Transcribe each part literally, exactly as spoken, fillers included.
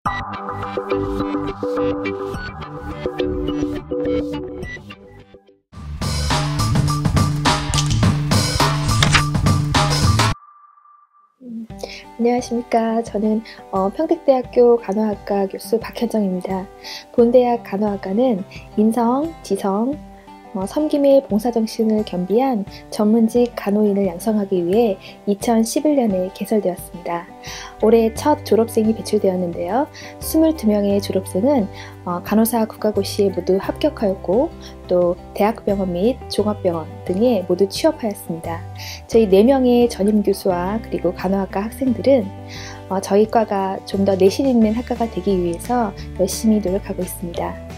음, 안녕하십니까. 저는 어, 평택대학교 간호학과 교수 박현정입니다. 본대학 간호학과는 인성, 지성, 어, 섬김의 봉사정신을 겸비한 전문직 간호인을 양성하기 위해 이천십일 년에 개설되었습니다. 올해 첫 졸업생이 배출되었는데요. 이십이 명의 졸업생은 어, 간호사 국가고시에 모두 합격하였고 또 대학병원 및 종합병원 등에 모두 취업하였습니다. 저희 네 명의 전임교수와 그리고 간호학과 학생들은 어, 저희 과가 좀 더 내신 있는 학과가 되기 위해서 열심히 노력하고 있습니다.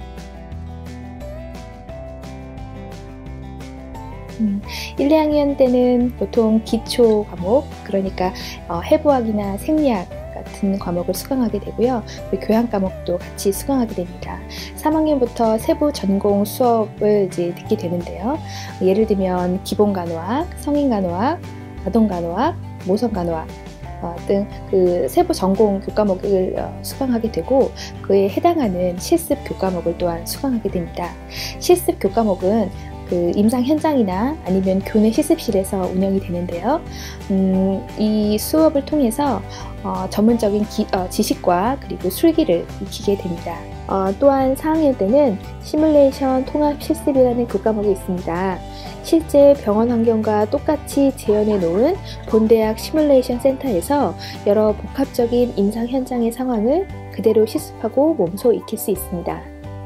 음, 일, 이 학년 때는 보통 기초 과목, 그러니까 어, 해부학이나 생리학 같은 과목을 수강하게 되고요. 교양 과목도 같이 수강하게 됩니다. 삼 학년부터 세부 전공 수업을 이제 듣게 되는데요. 예를 들면 기본간호학, 성인간호학, 아동간호학, 모성간호학 어, 등 그 세부 전공 교과목을 어, 수강하게 되고 그에 해당하는 실습 교과목을 또한 수강하게 됩니다. 실습 교과목은 그 임상 현장이나 아니면 교내 실습실에서 운영이 되는데요. 음, 이 수업을 통해서 어, 전문적인 기, 어, 지식과 그리고 술기를 익히게 됩니다. 어, 또한 사 학년 때는 시뮬레이션 통합 실습이라는 교과목이 있습니다. 실제 병원 환경과 똑같이 재현해 놓은 본대학 시뮬레이션 센터에서 여러 복합적인 임상 현장의 상황을 그대로 실습하고 몸소 익힐 수 있습니다.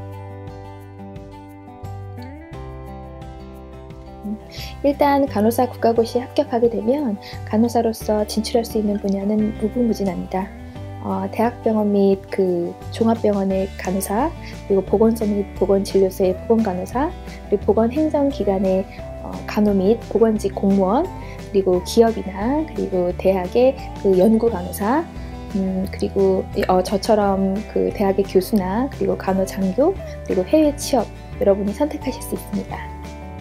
일단 간호사 국가고시에 합격하게 되면 간호사로서 진출할 수 있는 분야는 무궁무진합니다. 어, 대학병원 및 그 종합병원의 간호사, 그리고 보건소 및 보건진료소의 보건간호사, 그리고 보건행정기관의 어, 간호 및 보건직 공무원, 그리고 기업이나 그리고 대학의 그 연구간호사, 음, 그리고 어, 저처럼 그 대학의 교수나 그리고 간호장교, 그리고 해외 취업 여러분이 선택하실 수 있습니다.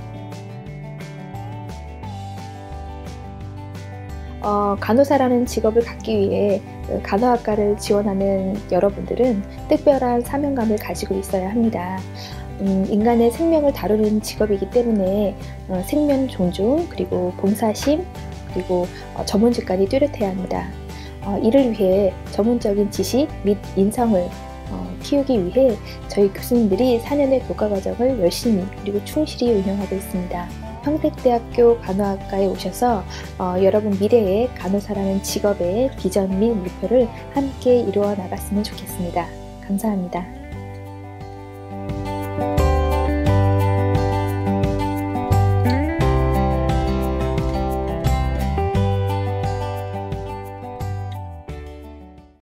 어, 간호사라는 직업을 갖기 위해 간호학과를 지원하는 여러분들은 특별한 사명감을 가지고 있어야 합니다. 음, 인간의 생명을 다루는 직업이기 때문에 어, 생명 존중, 그리고 봉사심, 그리고 어, 전문직까지 뚜렷해야 합니다. 어, 이를 위해 전문적인 지식 및 인성을 어, 키우기 위해 저희 교수님들이 사 년의 교과과정을 열심히 그리고 충실히 운영하고 있습니다. 평택대학교 간호학과에 오셔서 어, 여러분 미래의 간호사라는 직업의 비전 및 목표를 함께 이루어 나갔으면 좋겠습니다. 감사합니다.